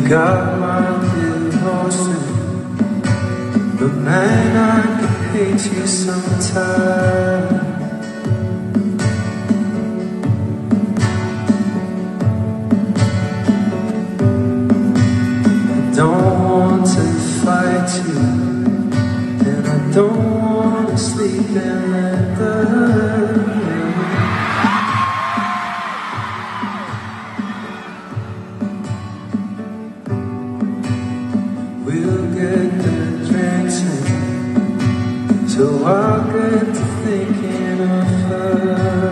got my devotion, but man, I can hate you sometimes. I don't want to fight you, and I don't want to sleep in leather. We'll get the drinks in, so I'll get to thinking of her.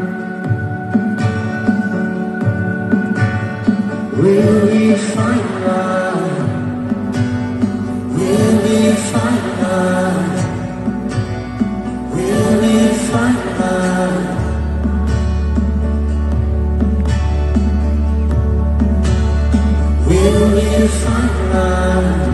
Will we find love? Will we find love? Will we find love? Will we find love?